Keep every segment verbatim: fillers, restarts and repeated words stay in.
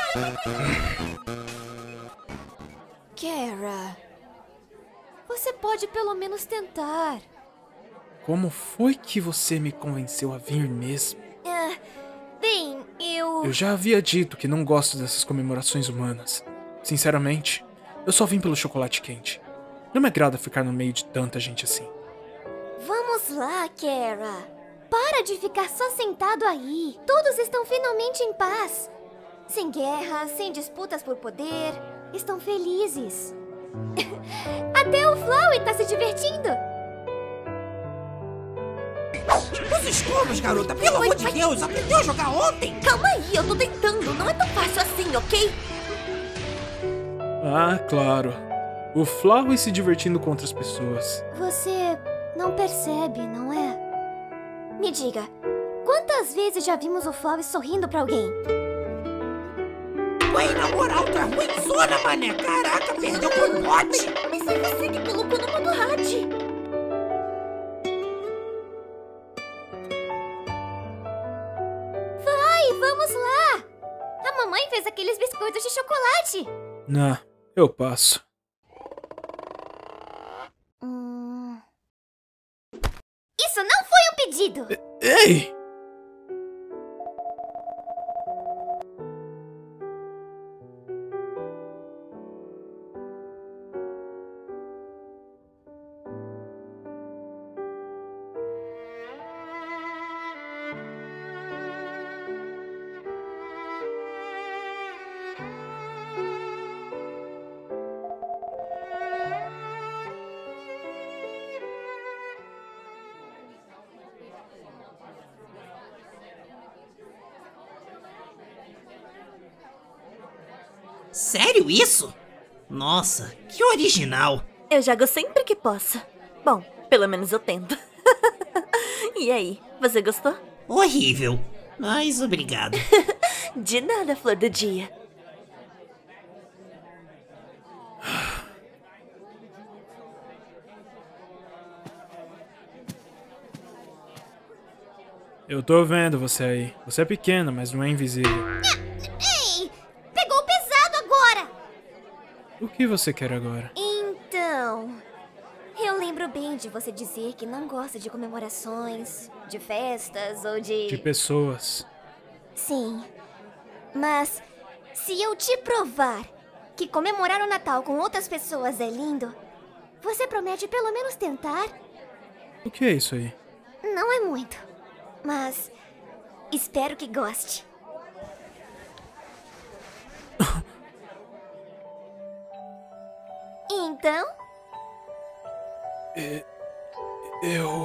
Kara, você pode pelo menos tentar. Como foi que você me convenceu a vir mesmo? Ah, bem, eu... Eu já havia dito que não gosto dessas comemorações humanas. Sinceramente, eu só vim pelo chocolate quente. Não me agrada ficar no meio de tanta gente assim. Vamos lá, Kara. Para de ficar só sentado aí. Todos estão finalmente em paz. Sem guerra, sem disputas por poder. Estão felizes. Até o Flowey tá se divertindo. Os escombros, garota, pelo amor de Deus, aprendeu a jogar ontem? Calma aí, eu tô tentando. Não é tão fácil assim, ok? Ah, claro. O Flowey se divertindo com outras pessoas. Você não percebe, não é? Me diga, quantas vezes já vimos o Flowey sorrindo pra alguém? Ué, na moral, tá ruim zona, mané. Caraca, perdeu pro pote. Mas é você que colocou no modo rádio. Vai, vamos lá. A mamãe fez aqueles biscoitos de chocolate. Não, eu passo. Hum... Isso não foi um pedido. Ei! Sério isso? Nossa, que original. Eu jogo sempre que posso. Bom, pelo menos eu tento. E aí, você gostou? Horrível, mas obrigado. De nada, flor do dia. Eu tô vendo você aí. Você é pequena, mas não é invisível. Ei, pegou pesado agora. O que você quer agora? Então, eu lembro bem de você dizer que não gosta de comemorações, de festas ou de... De pessoas. Sim, mas se eu te provar que comemorar o Natal com outras pessoas é lindo, você promete pelo menos tentar? O que é isso aí? Não é muito, mas espero que goste. Então? É, eu...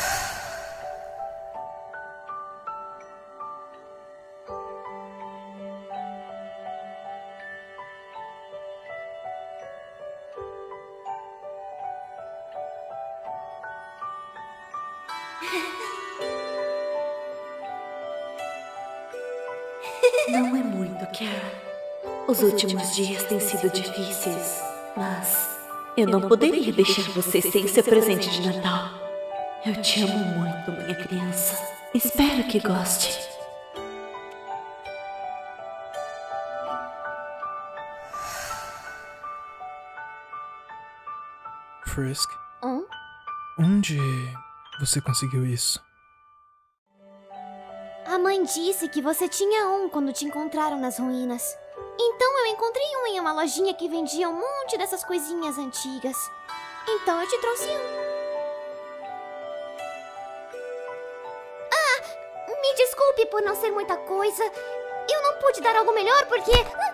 Não é muito, Kara. Os últimos dias têm sido difíceis, mas eu não poderia deixar você sem seu presente de Natal. Eu te amo muito, minha criança. Espero que goste. Frisk, Hum? onde você conseguiu isso? A mãe disse que você tinha um quando te encontraram nas ruínas. Então eu encontrei um em uma lojinha que vendia um monte dessas coisinhas antigas. Então eu te trouxe um. Ah, me desculpe por não ser muita coisa. Eu não pude dar algo melhor porque...